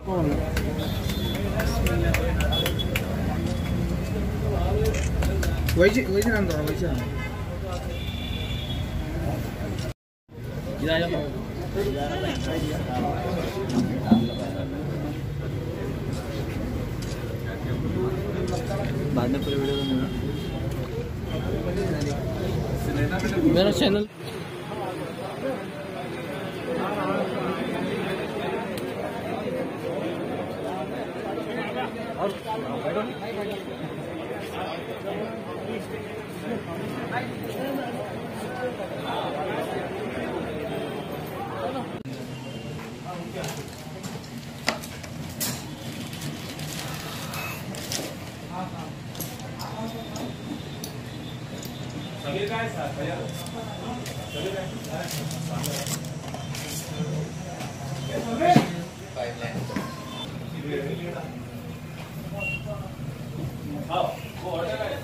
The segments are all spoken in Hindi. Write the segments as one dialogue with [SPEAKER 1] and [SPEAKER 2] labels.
[SPEAKER 1] वैसे नाम दो वैसे नाम
[SPEAKER 2] बाद में पूरी वीडियो मेरा चैनल
[SPEAKER 3] समीर का है सर भैया समीर पाइपलाइन हाँ वो ऑर्डर है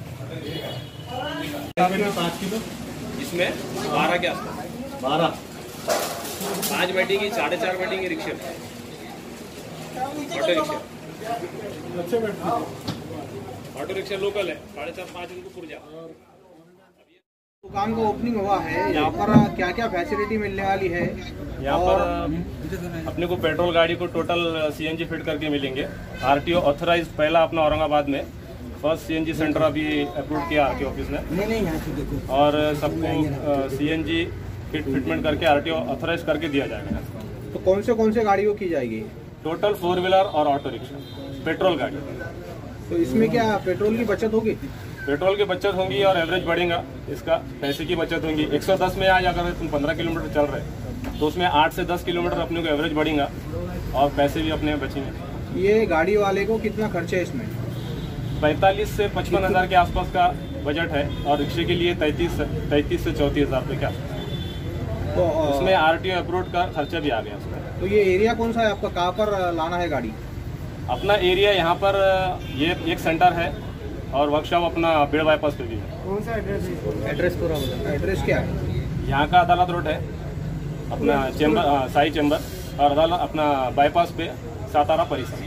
[SPEAKER 4] 5 किलो
[SPEAKER 3] इसमें 12 के आसपास
[SPEAKER 4] 12
[SPEAKER 3] 5 बैठेगी 4.5 बैठेंगे रिक्शे में ऑटो रिक्शा
[SPEAKER 4] अच्छे बैठते
[SPEAKER 3] ऑटो रिक्शा लोकल है 4.5-5 उनको पुर्जा।
[SPEAKER 1] दुकान का ओपनिंग हुआ है, यहाँ पर क्या क्या फैसिलिटी मिलने वाली है?
[SPEAKER 3] यहाँ पर अपने को पेट्रोल गाड़ी को टोटल सीएनजी फिट करके मिलेंगे। आरटीओ ऑथराइज पहला अपना औरंगाबाद में फर्स्ट सीएनजी सेंटर अभी अप्रूव किया आरटीओ ऑफिस ने और सबको सीएनजी फिटमेंट करके आरटीओ ऑथराइज करके दिया जाएगा।
[SPEAKER 1] तो कौन से गाड़ियों की जाएगी?
[SPEAKER 3] टोटल 4 व्हीलर और ऑटो रिक्शा पेट्रोल गाड़ी।
[SPEAKER 1] तो इसमें क्या पेट्रोल की बचत होगी?
[SPEAKER 3] पेट्रोल की बचत होगी और एवरेज बढ़ेगा, इसका पैसे की बचत होगी। 110 में आज अगर तुम 15 किलोमीटर चल रहे तो उसमें 8 से 10 किलोमीटर अपने को एवरेज बढ़ेगा और पैसे भी अपने बचेंगे।
[SPEAKER 1] ये गाड़ी वाले को कितना खर्चा है इसमें?
[SPEAKER 3] 45 से 55 हज़ार के आसपास का बजट है और रिक्शे के लिए 33 से 34 हज़ार रुपये का। तो उसमें आरटीओ अप्रूव का खर्चा भी आ गया उसमें।
[SPEAKER 1] तो ये एरिया कौन सा है आपका, कहाँ पर लाना है गाड़ी?
[SPEAKER 3] अपना एरिया यहाँ पर ये एक सेंटर है और वर्कशॉप अपना बेड़ बाईपास पे भी है।
[SPEAKER 1] कौन सा एड्रेस है? एड्रेस पूरा बताओ। एड्रेस क्या है?
[SPEAKER 3] यहाँ का अदालत रोड है अपना चेंबर साई चेंबर और अदालत अपना बाईपास पे सातारा परिसर।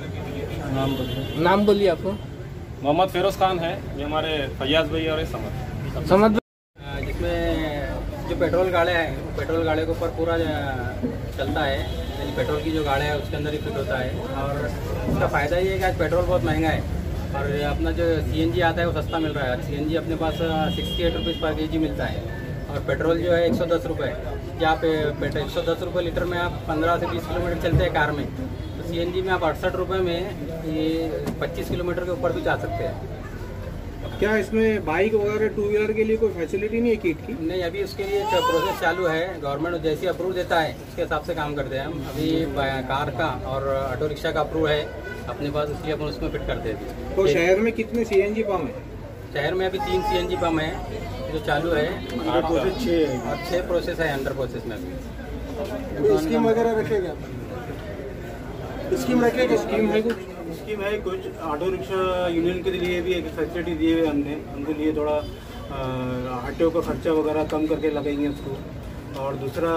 [SPEAKER 2] नाम बोलिए आपको।
[SPEAKER 3] मोहम्मद फिरोज खान है, ये हमारे फैयाज भाई और समझ
[SPEAKER 5] जिसमें जो पेट्रोल गाड़ियाँ हैं पेट्रोल गाड़ियों के ऊपर पूरा चलता है, यानी पेट्रोल की जो गाड़ियाँ है उसके अंदर ही फिट होता है। और इसका फ़ायदा ये है कि आज पेट्रोल बहुत महंगा है और अपना जो सीएनजी आता है वो सस्ता मिल रहा है। सीएनजी अपने पास 68 रुपीज़ पर केजी मिलता है और पेट्रोल जो है 110 रुपये। जहाँ पे 110 रुपये लीटर में आप 15 से 20 किलोमीटर चलते हैं कार में, तो सीएनजी में आप 68 रुपये में ये 25 किलोमीटर के ऊपर भी जा सकते हैं।
[SPEAKER 1] क्या इसमें बाइक वगैरह 2 व्हीलर के लिए कोई फैसिलिटी नहीं है किट की?
[SPEAKER 5] नहीं, अभी उसके लिए प्रोसेस चालू है। गवर्नमेंट जैसे अप्रूव देता है उसके हिसाब से काम करते हैं हम। अभी कार का और ऑटो रिक्शा का अप्रूव है अपने पास, इसलिए अपन उसमें फिट कर देते हैं।
[SPEAKER 1] तो शहर में कितने सीएनजी पंप है?
[SPEAKER 5] शहर में अभी 3 सीएनजी पंप है जो चालू है और 6 प्रोसेस है अंडर प्रोसेस में अभी।
[SPEAKER 1] स्कीम वगैरह रखेगा? स्कीम रखेगा? स्कीम है कुछ?
[SPEAKER 4] स्कीम है कुछ। ऑटो रिक्शा यूनियन के लिए भी एक फैसिलिटी दिए हुए हमने, उनके लिए थोड़ा आरटीओ का खर्चा वगैरह कम करके लगेंगे उसको। और दूसरा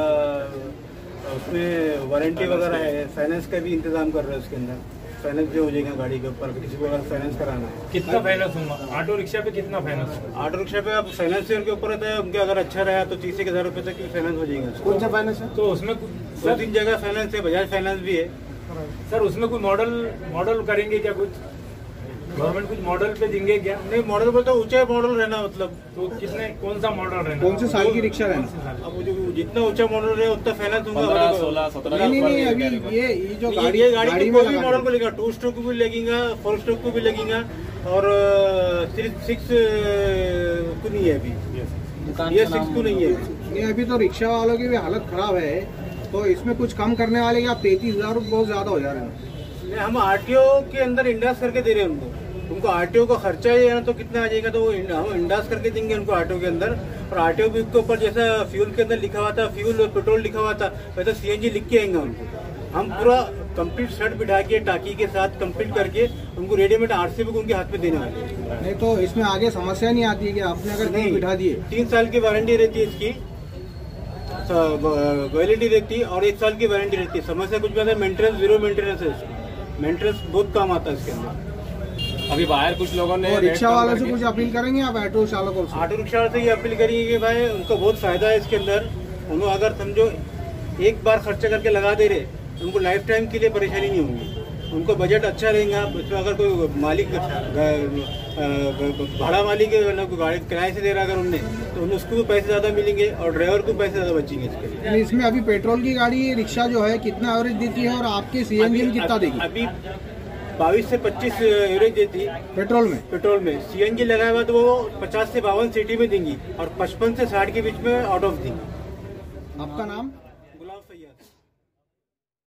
[SPEAKER 4] उसमें वारंटी वगैरह है, फाइनेंस का भी इंतजाम कर रहे हैं। उसके अंदर फाइनेंस भी हो जाएगा गाड़ी के ऊपर, किसी को अगर फाइनेंस कराना है।
[SPEAKER 3] कितना फाइनेंस होगा ऑटो रिक्शा पे? कितना फाइनेंस?
[SPEAKER 4] ऑटो रिक्शा पे आप फाइनेंशियर के ऊपर रहता है, उनके अगर अच्छा रहा तो 30 हज़ार रुपये तक की फाइनेंस हो जाएगा।
[SPEAKER 1] कौन सा फाइनेंस है?
[SPEAKER 3] तो उसमें
[SPEAKER 4] 2-3 जगह फाइनेंस है, बजाज फाइनेंस भी है।
[SPEAKER 3] सर उसमें कोई मॉडल करेंगे क्या? कुछ गवर्नमेंट कुछ मॉडल पे देंगे क्या?
[SPEAKER 4] नहीं, मॉडल बोलते ऊंचा मॉडल रहना, मतलब
[SPEAKER 3] तो कितने कौन सा मॉडल रहना?
[SPEAKER 1] कौन से साल की रिक्शा रहना?
[SPEAKER 4] अब जो जितना ऊंचा मॉडल रहे उतना फाइनेंस होगा।
[SPEAKER 3] 16, 17
[SPEAKER 1] नहीं अभी ये जो गाड़ी
[SPEAKER 4] गाड़ी कोई भी मॉडल को लेगा, 2 स्ट्रोक को भी लगेगा, 4 स्ट्रोक को भी लगेगा और 6 को नहीं है अभी, ये 6 को नहीं है।
[SPEAKER 1] नहीं अभी तो रिक्शा वालों की भी हालत खराब है, तो इसमें कुछ कम करने वाले क्या? 33,000 रुपये बहुत ज्यादा हो जा रहे हैं।
[SPEAKER 4] हम आरटीओ के अंदर इंडास करके दे रहे हैं उनको आरटीओ का खर्चा ही है ना, तो कितना आ जाएगा, तो वो हम इंडास करके देंगे उनको आरटीओ के अंदर। और आरटीओ के ऊपर जैसा फ्यूल के अंदर लिखा हुआ था, फ्यूल और पेट्रोल लिखा हुआ था, वैसा सीएनजी लिख के आएंगे उनको। हम पूरा कंप्लीट शर्ट बिठा के टाकी के साथ कंप्लीट करके उनको रेडीमेड आरसी बुक उनके हाथ में देने वाले हैं।
[SPEAKER 1] नहीं तो इसमें आगे समस्या नहीं आती है कि आपने अगर नहीं बिठा दिए?
[SPEAKER 4] 3 साल की वारंटी रहती है इसकी, वैलिडिटी रहती है और 1 साल की वारंटी रहती है। समस्या कुछ भी आता है, मेंटेनेंस 0 मेंटेनेंस है इसकी। मेंटेनेंस बहुत काम आता है इसके अंदर।
[SPEAKER 3] अभी बाहर कुछ लोगों ने
[SPEAKER 1] और रिक्शा वालों से कुछ अपील करेंगे आप ऑटो चालकों से?
[SPEAKER 4] ऑटो रिक्शा वालों से ये अपील करेंगे कि भाई उनको बहुत फायदा है इसके अंदर। उनको अगर समझो एक बार खर्चा करके लगा दे रहे, उनको लाइफ टाइम के लिए परेशानी नहीं होगी। उनको बजट अच्छा रहेगा। उसमें अगर कोई मालिक भाड़ा मालिक गाड़ी किराए से दे रहा अगर उनने, तो उन्हें उसको भी पैसे ज़्यादा मिलेंगे और ड्राइवर को पैसे ज़्यादा बचेंगे इसके लिए।
[SPEAKER 1] यानी इसमें अभी पेट्रोल की गाड़ी रिक्शा जो है कितना एवरेज देती है और आपके सीएनजी में कितना देगी?
[SPEAKER 4] अभी 22 से 25 एवरेज देती है
[SPEAKER 1] पेट्रोल में।
[SPEAKER 4] पेट्रोल में सीएनजी लगाया हुआ तो वो 50 से 52 सिटी में देंगी और 55 से 60 के बीच में आउट ऑफ देंगी।
[SPEAKER 1] आपका नाम?